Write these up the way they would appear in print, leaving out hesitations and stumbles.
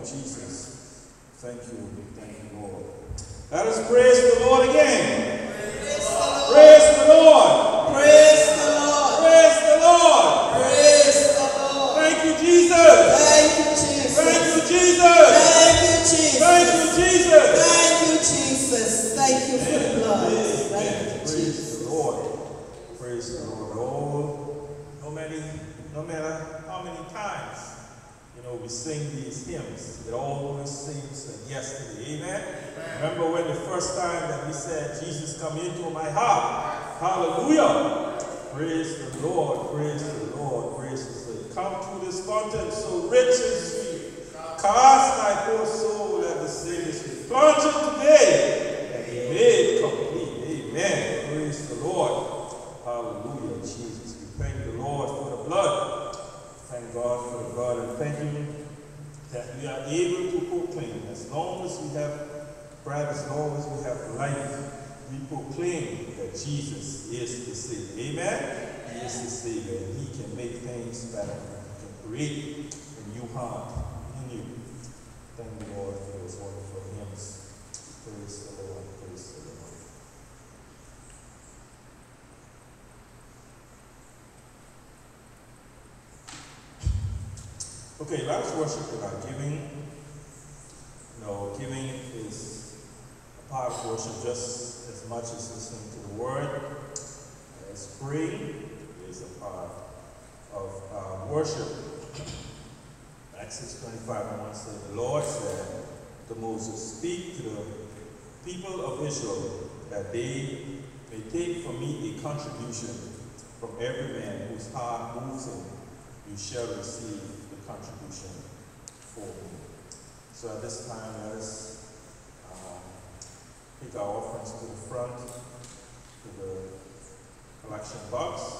Jesus. Thank you, Lord. Let us praise the Lord again. Praise the Lord. Praise the Lord. Praise the Lord. Praise the Lord. Thank you, Jesus. Thank you, Jesus. Thank you, Jesus. Thank you, Jesus. Thank you, Jesus. Thank you, Jesus. Thank you for the blood. Thank you, Praise Jesus. the Lord. Praise the Lord. Oh, no matter how many times, we sing these hymns, it always seems like yesterday. Amen? Remember when the first time that we said, Jesus, come into my heart. Hallelujah. Praise the Lord. Praise the Lord. Praise the Lord. Come to this fountain so rich and sweet. Cast thy poor soul at the Savior's feet. Plunge it today and be made complete. Amen. Praise the Lord. Hallelujah. Jesus. We thank the Lord for the blood. Thank God for the blood, and thank you that we are able to proclaim. As long as we have breath, as long as we have life, we proclaim that Jesus is the Savior. Amen? He is the Savior, and He can make things better. He can create a new heart in you. Thank the Lord for His wonderful hymns. Praise the Lord. Praise the Lord. Okay, let us worship without giving. Giving is a part of worship just as much as listening to the word. As praying is a part of worship. Exodus 25:1 says, the Lord said to Moses, speak to the people of Israel that they may take from me a contribution from every man whose heart moves him. You shall receive the contribution for me. So at this time, let us take our offerings to the front, to the collection box.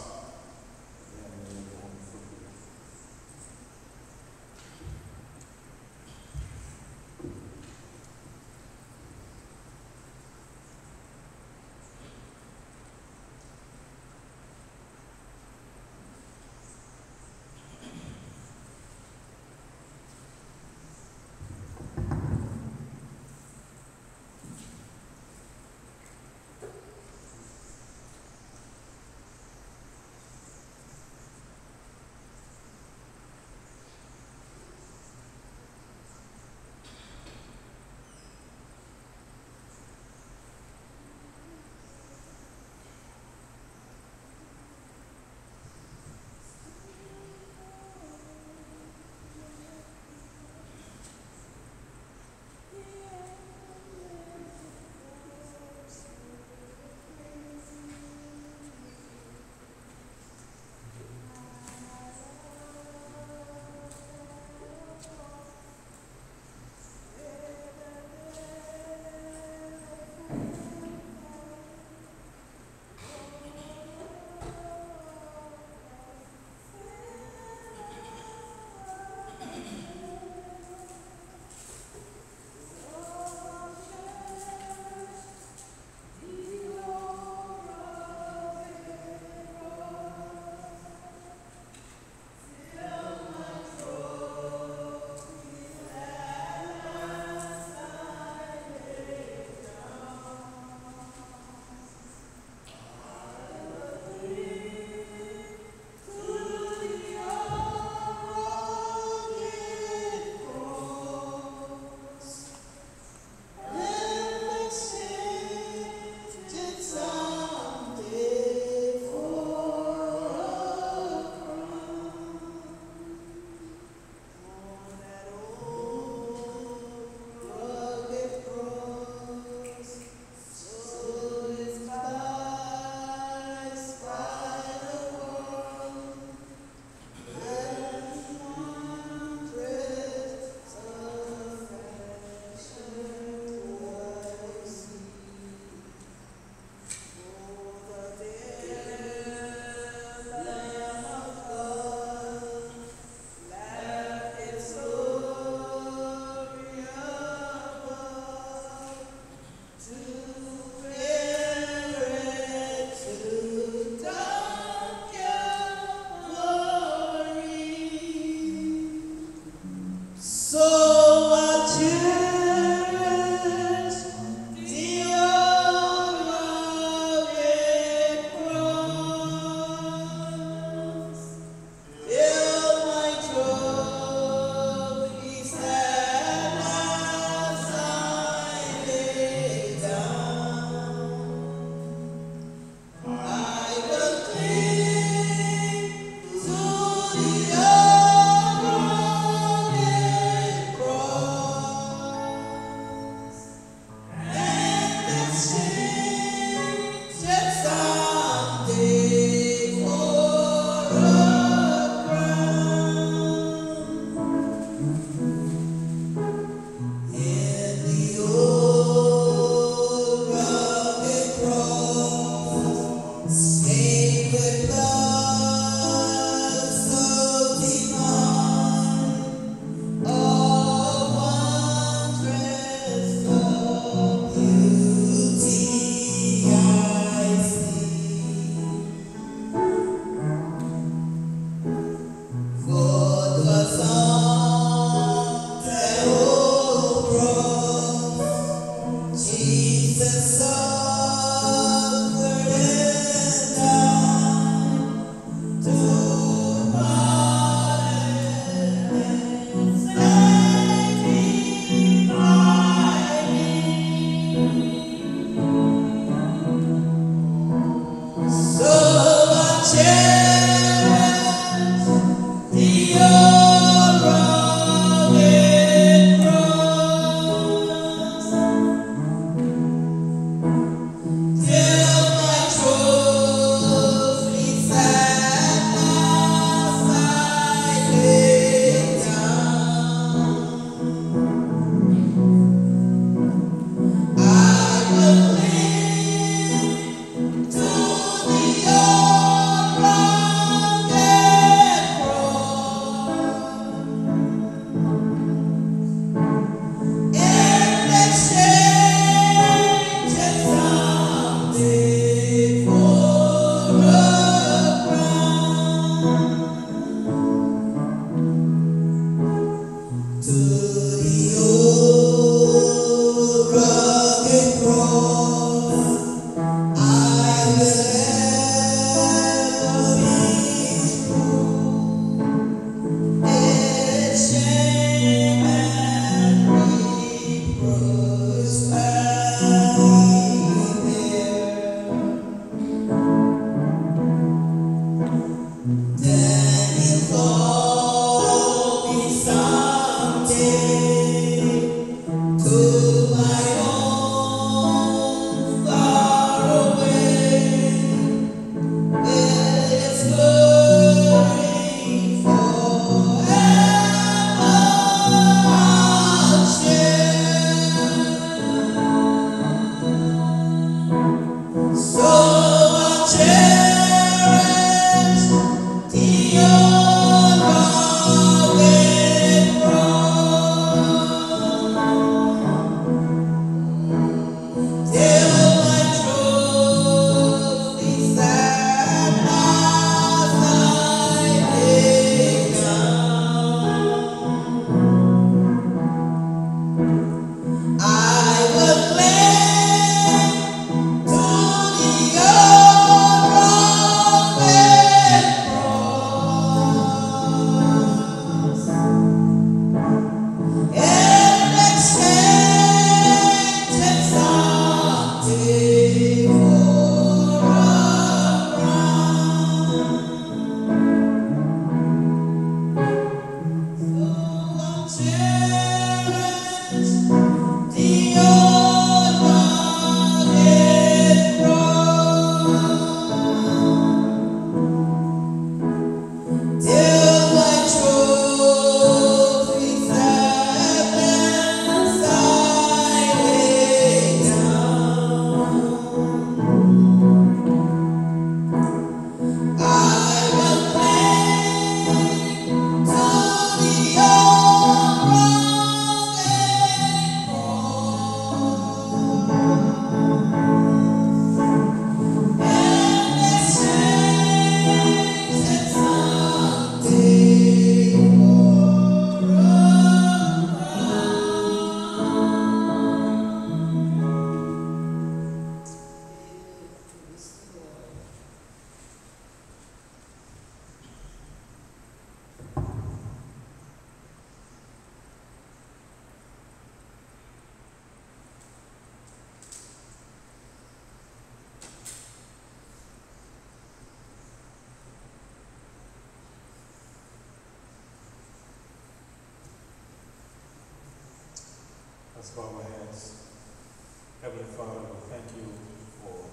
Let's bow our heads. Heavenly Father, we thank you for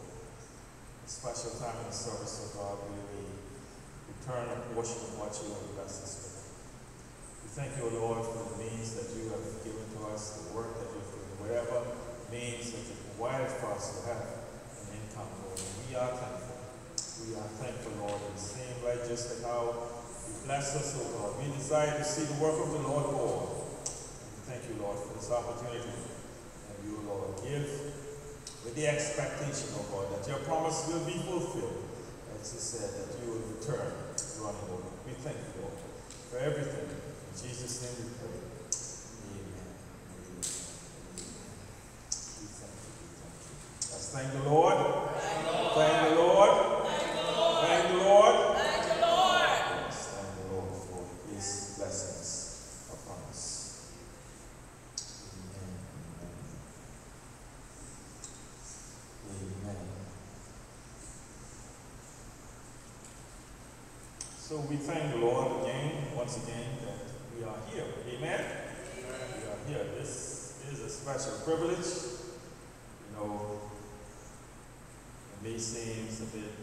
a special time in the service of God where we return a portion of what you have blessed us with. We thank you, O Lord, for the means that you have given to us, the work that you've given, whatever means that you provided for us to have an income, Lord. And we are thankful. We are thankful, Lord, in the same way, just like how you bless us, O God. We desire to see the work of the Lord go on. Thank you, Lord, for this opportunity. And you, Lord, give with the expectation, oh God, that your promise will be fulfilled. As you said, that you will return running over. We thank you, Lord, for everything. In Jesus' name we pray. Amen. Amen. We thank you. We thank you. Let's thank the Lord. Thank the Lord. Thank the Lord. Thank the Lord. Yes, thank the Lord for his blessings upon us. Amen. So we thank the Lord once again, that we are here. Amen? Amen. We are here. This is a special privilege. You know, it may seem a bit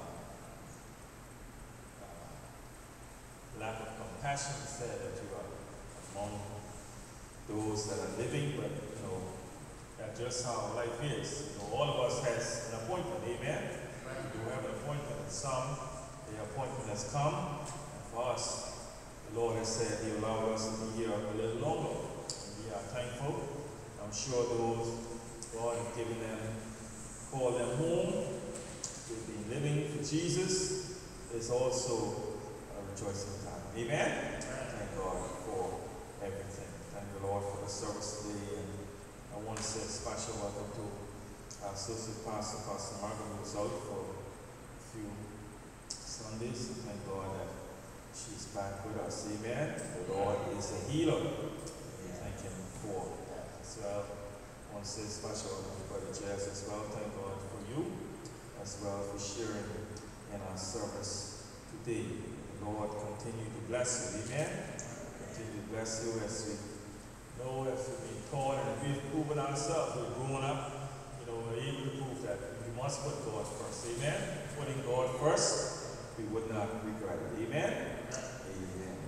lack of compassion to say that you are among those that are living, but you know, that's just how life is. You know, all of us has an appointment, amen? Right. We do have an appointment, and some, the appointment has come, and for us, the Lord has said he allowed us to be here a little longer. And we are thankful. I'm sure those God has given them, called them home, they've been living for Jesus, is also a rejoicing time. Amen? Thank God for everything. Thank the the service today. And I want to say a special welcome to our Associate Pastor, Pastor Margaret, who was out for a few Sundays. Thank God that she's back with us. Amen. The Lord is a healer. Thank Him for that as well. I want to say a special welcome to Brother Jazz as well. Thank God for you as well for sharing in our service today. The Lord continue to bless you. Amen. Continue to bless you as we know, as we've been taught and we've proven ourselves. We've grown up. We're able to prove that we must put God first. Amen. Putting God first, we would not regret it. Amen. Amen.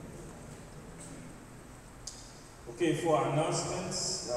Okay, for our announcements,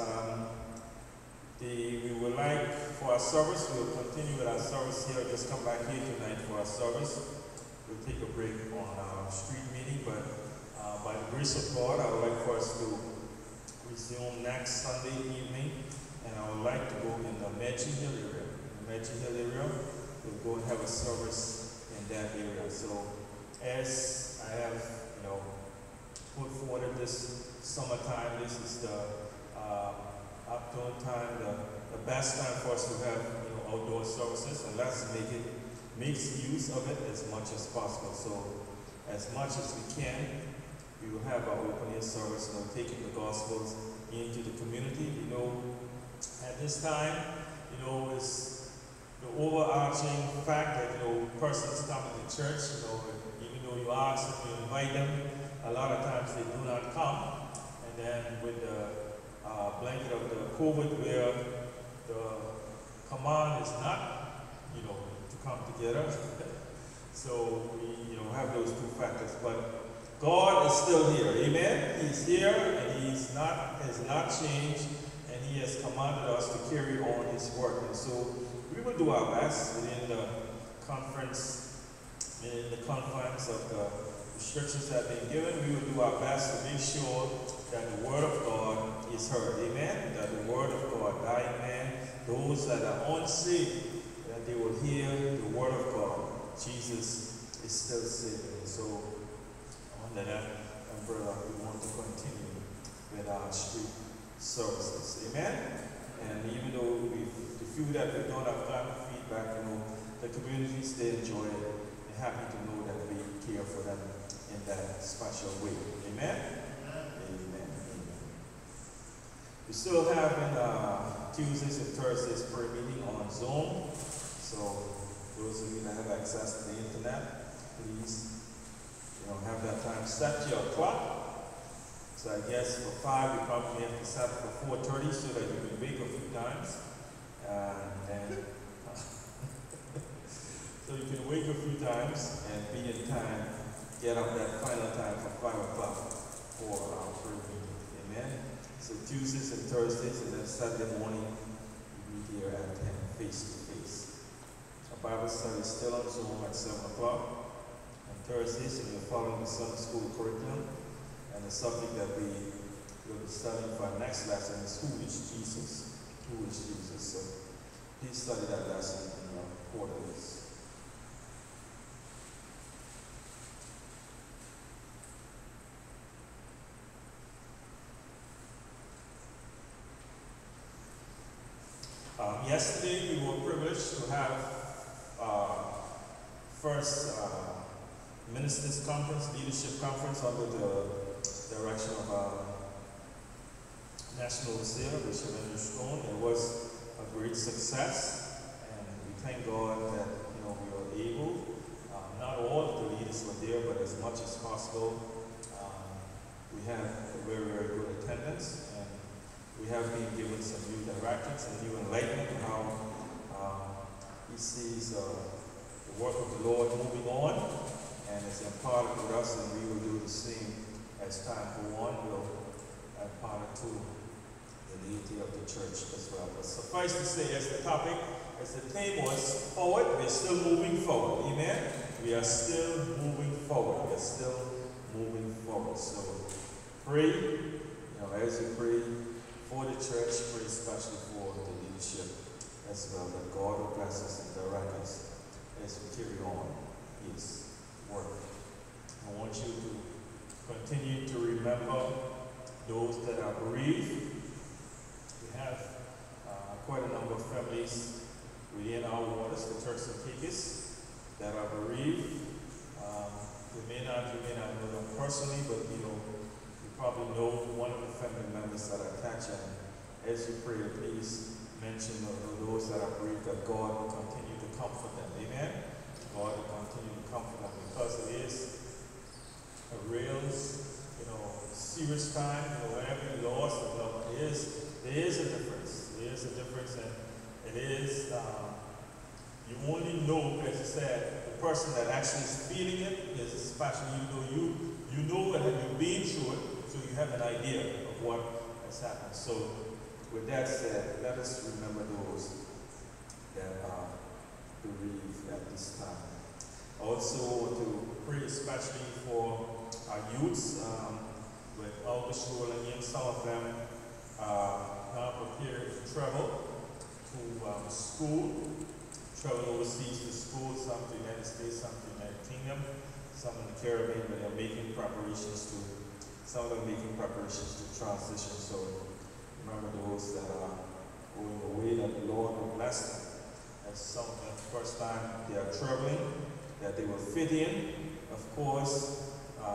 we would like for our service, we will continue with our service here. Just come back here tonight for our service. We'll take a break on our street meeting, but by the grace of God, I would like for us to resume next Sunday evening, and I would like to go in the Medjay Hill area. In the Medjay Hill area, we'll go and have a service in that area. So, as I have, put forward this summertime, this is the afternoon time, the best time for us to have, outdoor services, and let's make use of it as much as possible. So, as much as we can, we will have our opening service, taking the Gospels into the community. At this time, it's the overarching fact that, persons coming to church, even though you ask them, you invite them, a lot of times they do not come. And then with the blanket of the COVID, where the command is not, to come together. So we, have those two factors. But God is still here. Amen. He's here, and has not changed, and He has commanded us to carry on His work. And so we will do our best within the confines of the restrictions that have been given. We will do our best to make sure that the Word of God is heard. Amen. That the Word of God, dying man, those that are unsaved, that they will hear the Word of God. Jesus is still saving. So under that umbrella, we want to continue with our street services. Amen. And even though the few that we don't have gotten feedback, the communities, they enjoy it. They're happy to know that we care for them in that special way. Amen. Amen. We still have Tuesdays and Thursdays prayer meeting on Zoom. So those of you that have access to the internet, please, have that time set your clock. So I guess for 5, you probably have to set for 4:30 so that you can wake a few times. And so you can wake a few times and be in time, get up that final time for 5 o'clock for our prayer meeting. Amen. So Tuesdays and Thursdays, and then Saturday morning, we meet here at 10 face to face. Our Bible study is still on Zoom at 7 o'clock. Thursdays, and we're following the Sunday school curriculum, and the subject that we will be studying for our next lesson is Who is Jesus? Who is Jesus? So please study that lesson in your quarterlies. Yesterday we were privileged to have first Ministers Conference, Leadership Conference under the direction of our National Overseer, Bishop Andrew Stone. It was a great success, and we thank God that we were able. Not all of the leaders were there, but as much as possible, we had a very, very good attendance, and we have been given some new directions and new enlightenment on how He sees the work of the Lord moving on. And it's imparted with us, and we will do the same as time go on. We'll impart it to the deity of the church as well. But suffice to say, as the topic, as the theme was forward, we're still moving forward. Amen? We are still moving forward. We are still moving forward. So pray, as you pray for the church, pray especially for the leadership as well, that God will bless us and direct us as we carry on His work. I want you to continue to remember those that are bereaved. We have quite a number of families within our waters, the Turks and Caicos, that are bereaved. You may not know them personally, but you probably know one of the family members that are attached. And as you pray, please mention those that are bereaved, that God will continue to comfort them. Amen. God will continue to comfort them, because it is a real, serious time. Whenever you lost a loved one, there is a difference. There is a difference, and it is. You only know, as you said, the person that actually is feeling it is especially you know that you've been through it, so you have an idea of what has happened. So, with that said, let us remember those that are bereaved at this time. Also, to pray especially for our youths, with August rolling in. Some of them are now prepared to travel to school, travel overseas to school, some to the United States, some to the United Kingdom, some in the Caribbean, but they're making preparations some of them making preparations to transition. So remember those that are going away, that the Lord will bless them. As some of them, first time they are traveling, that they will fit in, of course,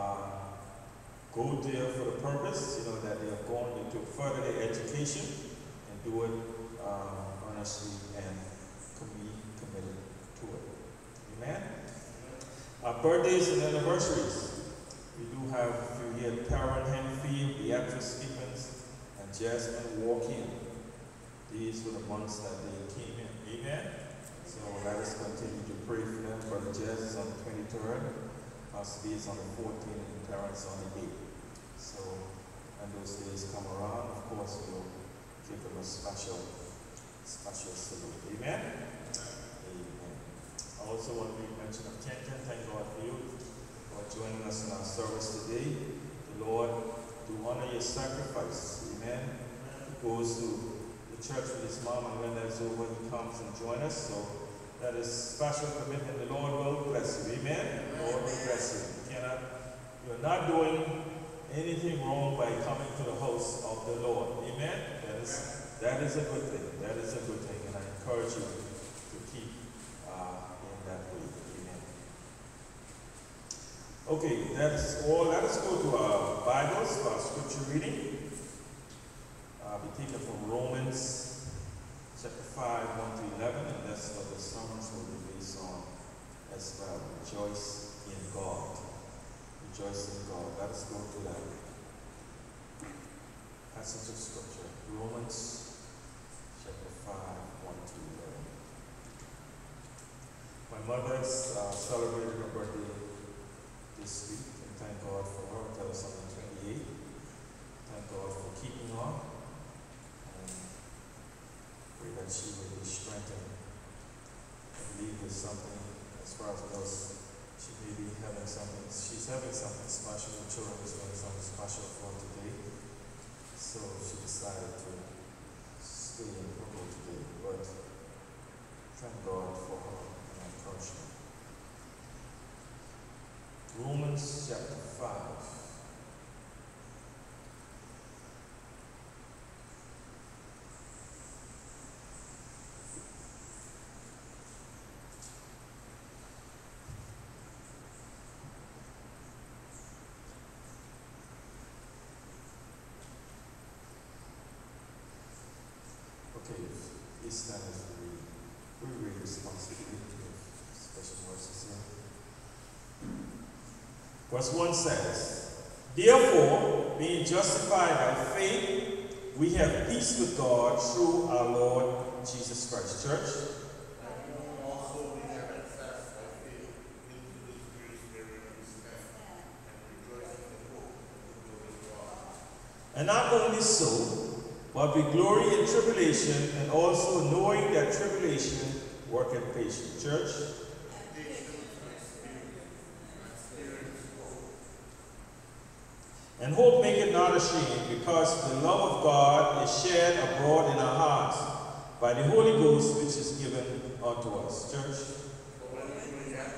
go there for the purpose, that they have gone to further their education and do it earnestly and be committed to it. Amen? Our birthdays and anniversaries. We do have a few here: Taryn Henfield, Beatrice Stevens, and Jasmine Walk-in. These were the months that they came in. Amen? So let us continue to pray for them. Brother Jazz is on the 23rd, Pastor B is on the 14th, and Terrence on the 8th. So when those days come around, of course, we'll give them a special salute. Amen? Amen. I also want to make mention of Kenton. Thank God for you for joining us in our service today. The Lord to honor your sacrifice. Amen. He goes to the church with his mom, and when that's over, he comes and joins us. So that is special commitment. The Lord will bless you. Amen. The Lord will bless you. You're not doing anything wrong by coming to the house of the Lord. Amen. That is a good thing. That is a good thing, and I encourage you to keep in that way. Amen. Okay, that's all. Let us go to our Bibles for our scripture reading. Be taken from Romans chapter 5, 1 to 11, and that's what the sermons will be based on as well. Rejoice in God. Rejoice in God. Let us go to that passage of scripture. Romans chapter 5, 1 to 11. My mother's celebrated her birthday this week, and thank God for her. That was on the 28th. Thank God for keeping her. And pray that she will be strengthened. I believe there's something, as far as knows, she may be having something. She's having something special. The children is having something special for today. So she decided to stay in Brooklyn today. But thank God for her and encouragement. Romans chapter 5. Okay, this time is we read responsibly, special verses here. Verse 1 says, therefore, being justified by faith, we have peace with God through our Lord Jesus Christ. Church? And not only so, but we glory in tribulation, and also knowing that tribulation worketh patience. Church? And hope maketh not ashamed, because the love of God is shed abroad in our hearts by the Holy Ghost which is given unto us. Church?